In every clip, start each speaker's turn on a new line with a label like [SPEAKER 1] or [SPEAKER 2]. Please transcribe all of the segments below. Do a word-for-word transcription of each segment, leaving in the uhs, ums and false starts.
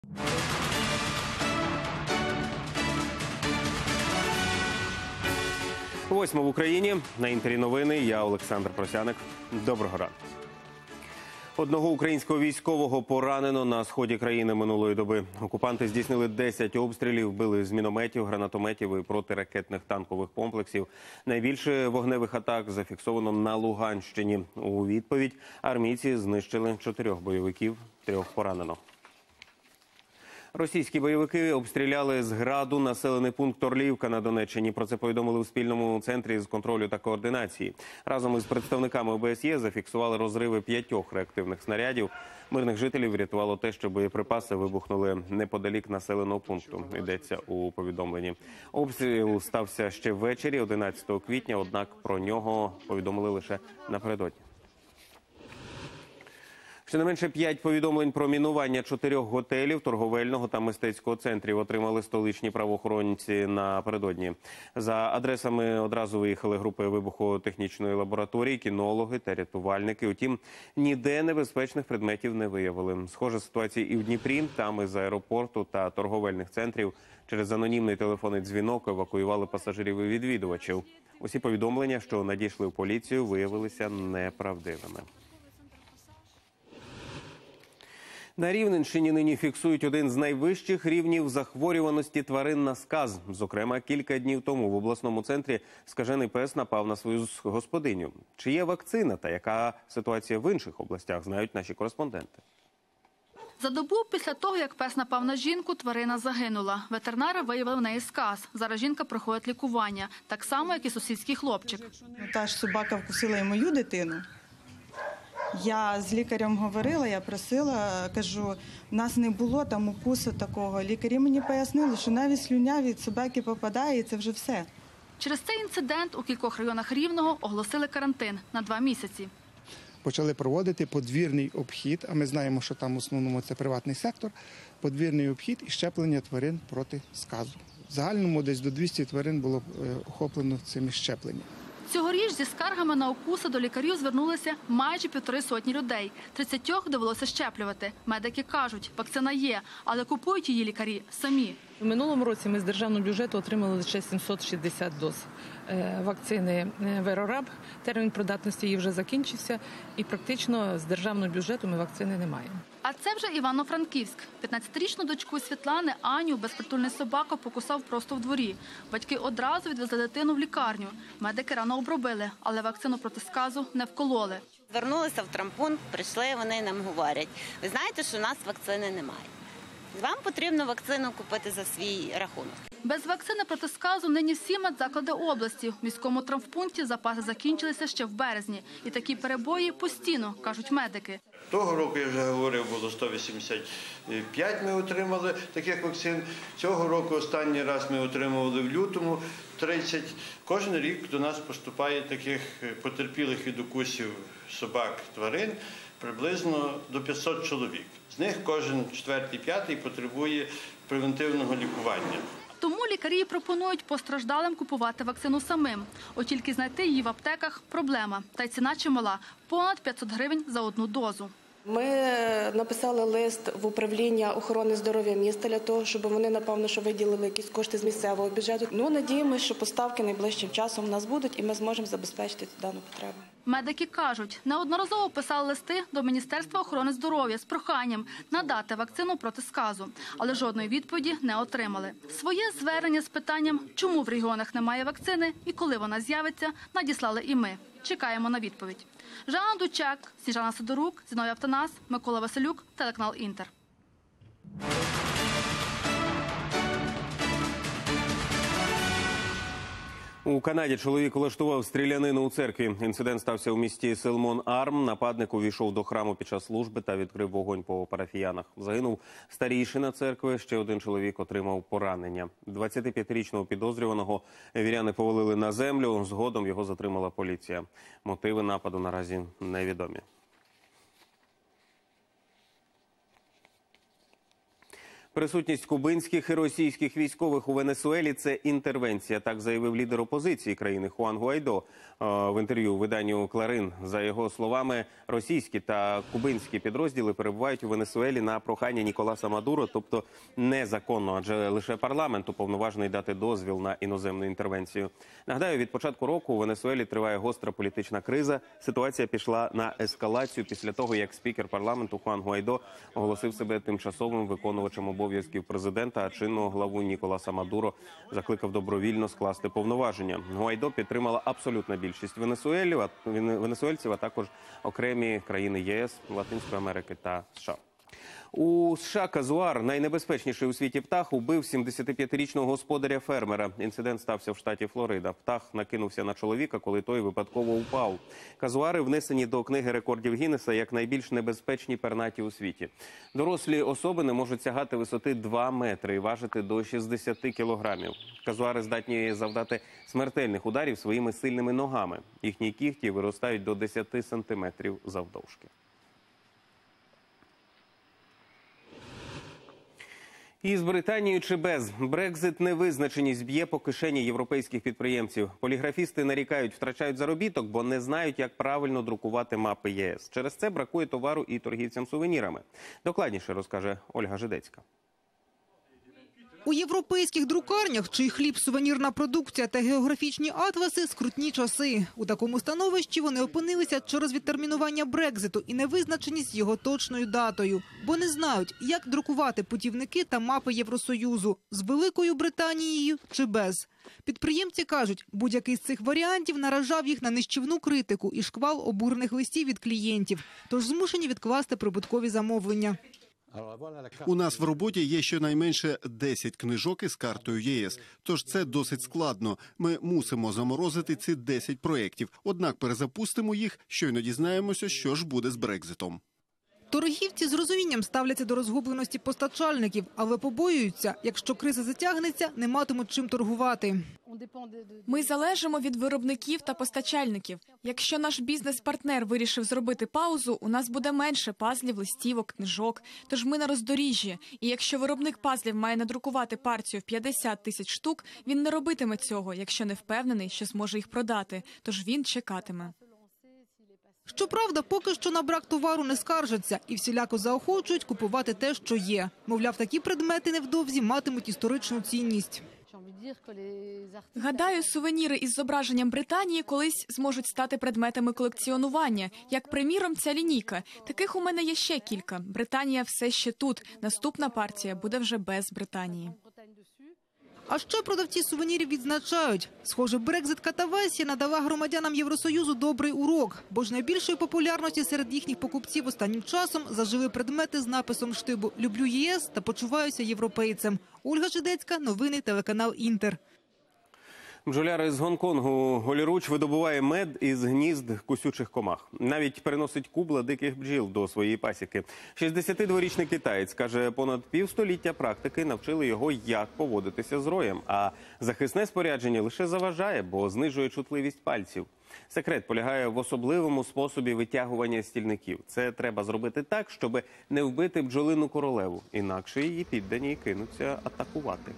[SPEAKER 1] Восьма в Україні. На Інтері новини. Я Олександр Просяник. Доброго ранку. Одного українського військового поранено на сході країни минулої доби. Окупанти здійснили десять обстрілів, били з мінометів, гранатометів і протиракетних танкових комплексів. Найбільше вогневих атак зафіксовано на Луганщині. У відповідь армійці знищили чотирьох бойовиків, трьох поранено. Російські бойовики обстріляли з граду населений пункт Орлівка на Донеччині. Про це повідомили у спільному центрі з контролю та координації. Разом із представниками О Б С Є зафіксували розриви п'ятьох реактивних снарядів. Мирних жителів врятувало те, що боєприпаси вибухнули неподалік населеного пункту, йдеться у повідомленні. Обстріл стався ще ввечері, одинадцятого квітня, однак про нього повідомили лише напередодні. Щонайменше п'ять повідомлень про мінування чотирьох готелів, торговельного та мистецького центрів отримали столичні правоохоронці напередодні. За адресами одразу виїхали групи вибухотехнічної лабораторії, кінологи та рятувальники. Утім, ніде небезпечних предметів не виявили. Схожа ситуація і в Дніпрі. Там із аеропорту та торговельних центрів через анонімний телефонний дзвінок евакуювали пасажирів і відвідувачів. Усі повідомлення, що надійшли в поліцію, виявилися неправдивими. На Рівненщині нині фіксують один з найвищих рівнів захворюваності тварин на сказ. Зокрема, кілька днів тому в обласному центрі скажений пес напав на свою господиню. Чи є вакцина та яка ситуація в інших областях, знають наші кореспонденти.
[SPEAKER 2] За добу після того, як пес напав на жінку, тварина загинула. Ветеринари виявили в неї сказ. Зараз жінка проходить лікування, так само, як і сусідський хлопчик.
[SPEAKER 3] Та ж собака вкусила і мою дитину. Я з лікарем говорила, я просила, кажу, в нас не було там укусу такого. Лікарі мені пояснили, що навіть слюня від собаки попадає, і це вже все.
[SPEAKER 2] Через цей інцидент у кількох районах Рівного оголосили карантин на два місяці.
[SPEAKER 4] Почали проводити подвірний обхід, а ми знаємо, що там в основному це приватний сектор, подвірний обхід і щеплення тварин проти сказу. В загальному десь до двохсот тварин було охоплено цими щепленнями.
[SPEAKER 2] Цьогоріч зі скаргами на укуси до лікарів звернулися майже півтори сотні людей. тридцятьох довелося щеплювати. Медики кажуть, вакцина є, але купують її лікарі самі.
[SPEAKER 5] У минулому році ми з державного бюджету отримали лише сімсот шістдесят доз вакцини Верораб. Термін придатності її вже закінчився і практично з державного бюджету ми вакцини не маємо.
[SPEAKER 2] А це вже Івано-Франківськ. п'ятнадцятирічну дочку Світлани Аню безпритульний собака покусав просто в дворі. Батьки одразу відвезли дитину в лікарню. Медики рано обробили, але вакцину проти сказу не вкололи.
[SPEAKER 6] Звернулися в травмпункт, прийшли, вони нам говорять, ви знаєте, що у нас вакцини немає. Вам потрібно вакцину купити за свій рахунок.
[SPEAKER 2] Без вакцини проти сказу нині всі медзаклади області. В міському травмпункті запаси закінчилися ще в березні. І такі перебої постійно, кажуть медики.
[SPEAKER 7] Того року, я вже говорив, було сто вісімдесят п'ять ми отримали таких вакцин. Цього року останній раз ми отримували в лютому тридцять. Кожен рік до нас поступає таких потерпілих від укусів собак, тварин приблизно до п'ятсот чоловік. З них кожен четвертий-п'ятий потребує превентивного лікування.
[SPEAKER 2] Тому лікарі пропонують постраждалим купувати вакцину самим. От тільки знайти її в аптеках – проблема. Та й ціна чимала – понад п'ятсот гривень за одну дозу.
[SPEAKER 8] Ми написали лист в управління охорони здоров'я міста для того, щоб вони, напевно, що виділили якісь кошти з місцевого бюджету. Ну, надіємося, що поставки найближчим часом у нас будуть і ми зможемо забезпечити дану потребу.
[SPEAKER 2] Медики кажуть, неодноразово писали листи до Міністерства охорони здоров'я з проханням надати вакцину проти сказу, але жодної відповіді не отримали. Своє звернення з питанням, чому в регіонах немає вакцини і коли вона з'явиться, надіслали і ми. Чекаємо на відповідь. Жанна Дучак, Сніжана Сидорук, Зіновій Автонас, Микола Василюк, телеканал Інтер.
[SPEAKER 1] У Канаді чоловік влаштував стрілянину у церкві. Інцидент стався у місті Селмон-Арм. Нападник увійшов до храму під час служби та відкрив вогонь по парафіянах. Загинув старійшина церкви, ще один чоловік отримав поранення. двадцятип'ятирічного підозрюваного віряни повалили на землю, згодом його затримала поліція. Мотиви нападу наразі невідомі. Присутність кубинських і російських військових у Венесуелі – це інтервенція, так заявив лідер опозиції країни Хуан Гуайдо в інтерв'ю виданню «Кларин». За його словами, російські та кубинські підрозділи перебувають у Венесуелі на прохання Ніколаса Мадуро, тобто незаконно, адже лише парламент уповноважений дати дозвіл на іноземну інтервенцію. Нагадаю, від початку року у Венесуелі триває гостра політична криза. Ситуація пішла на ескалацію після того, як спікер парламенту Хуан Гуайдо оголосив себе тимчасовим виконувачем обов'язків президента, а чинного главу Ніколаса Мадуро закликав добровільно скласти повноваження. Гуайдо підтримала абсолютна більшість венесуелів, венесуельців, а також окремі країни ЄС, Латинської Америки та США. У США казуар, найнебезпечніший у світі птах, убив сімдесятип'ятирічного господаря-фермера. Інцидент стався в штаті Флорида. Птах накинувся на чоловіка, коли той випадково упав. Казуари внесені до книги рекордів Гіннеса як найбільш небезпечні пернаті у світі. Дорослі особини можуть сягати висоти два метри і важити до шістдесят кілограмів. Казуари здатні завдати смертельних ударів своїми сильними ногами. Їхні кігті виростають до десяти сантиметрів завдовжки. Із Британією чи без? Брекзит невизначеність б'є по кишені європейських підприємців. Поліграфісти нарікають, втрачають заробіток, бо не знають, як правильно друкувати мапи ЄС. Через це бракує товару і торгівцям сувенірами. Докладніше розкаже Ольга Жидецька.
[SPEAKER 9] У європейських друкарнях, чий хліб – сувенірна продукція та географічні атласи – скрутні часи. У такому становищі вони опинилися через відтермінування Брекзиту і невизначеність його точною датою. Бо не знають, як друкувати путівники та мапи Євросоюзу – з Великою Британією чи без. Підприємці кажуть, будь-який з цих варіантів наражав їх на нищівну критику і шквал обурених листів від клієнтів. Тож змушені відкласти прибуткові замовлення.
[SPEAKER 10] У нас в роботі є щонайменше десять книжок із картою ЄС, тож це досить складно. Ми мусимо заморозити ці десять проєктів, однак перезапустимо їх, щойно дізнаємося, що ж буде з Брекзитом.
[SPEAKER 9] Торгівці з розумінням ставляться до розгубленості постачальників, але побоюються, якщо криза затягнеться, не матимуть чим торгувати.
[SPEAKER 11] Ми залежимо від виробників та постачальників. Якщо наш бізнес-партнер вирішив зробити паузу, у нас буде менше пазлів, листівок, книжок. Тож ми на роздоріжжі. І якщо виробник пазлів має надрукувати партію в п'ятдесят тисяч штук, він не робитиме цього, якщо не впевнений, що зможе їх продати. Тож він чекатиме.
[SPEAKER 9] Щоправда, поки що на брак товару не скаржаться і всіляко заохочують купувати те, що є. Мовляв, такі предмети невдовзі матимуть історичну цінність.
[SPEAKER 11] Гадаю, сувеніри із зображенням Британії колись зможуть стати предметами колекціонування. Як, приміром, ця лінійка. Таких у мене є ще кілька. Британія все ще тут. Наступна партія буде вже без Британії.
[SPEAKER 9] А ще продавці сувенірів відзначають, схоже, Брекзит-катавасія надала громадянам Євросоюзу добрий урок, бо ж найбільшої популярності серед їхніх покупців останнім часом зажили предмети з написом штибу «Люблю ЄС» та «Почуваюся європейцем». Ольга Жидецька, новини, телеканал «Інтер».
[SPEAKER 1] Бджоляри з Гонконгу голіруч видобуває мед із гнізд кусючих комах. Навіть переносить кубла диких бджіл до своєї пасіки. шістдесятидворічний китаєць каже, понад півстоліття практики навчили його, як поводитися з роєм. А захисне спорядження лише заважає, бо знижує чутливість пальців. Секрет полягає в особливому способі витягування стільників. Це треба зробити так, щоб не вбити бджолину королеву. Інакше її піддані кинуться атакувати.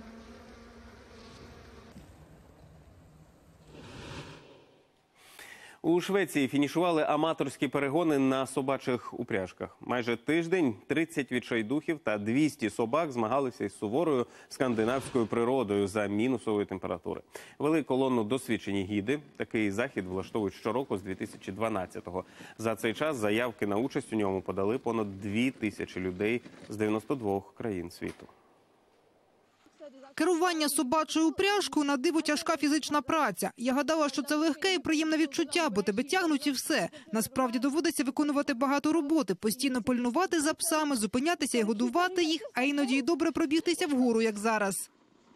[SPEAKER 1] У Швеції фінішували аматорські перегони на собачих упряжках. Майже тиждень тридцять відчайдухів та двісті собак змагалися із суворою скандинавською природою за мінусової температури. Вели колону досвідчені гіди. Такий захід влаштовують щороку з дві тисячі дванадцятого. За цей час заявки на участь у ньому подали понад дві тисячі людей з дев'яноста двох країн світу.
[SPEAKER 9] Керування собачою упряжкою на диво тяжка фізична праця. Я гадала, що це легке і приємне відчуття, бо тебе тягнуть і все. Насправді доводиться виконувати багато роботи, постійно пильнувати за псами, зупинятися і годувати їх, а іноді й добре пробігтися вгору, як зараз.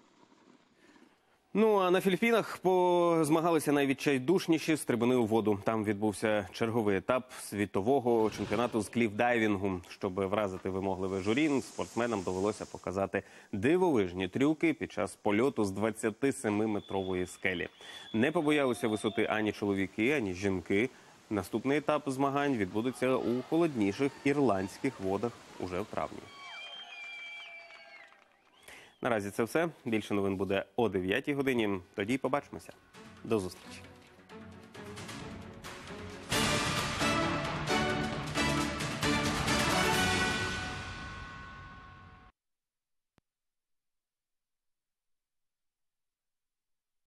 [SPEAKER 1] Ну, а на Філіппінах позмагалися найвідчайдушніші стрибуни у воду. Там відбувся черговий етап світового чемпіонату з кліфдайвінгу. Щоб вразити вимогливе журі, спортсменам довелося показати дивовижні трюки під час польоту з двадцятисемиметрової скелі. Не побоялися висоти ані чоловіки, ані жінки. Наступний етап змагань відбудеться у холодніших ірландських водах уже в травні. Наразі це все. Більше новин буде о дев'ятій годині. Тоді побачимося. До зустрічі.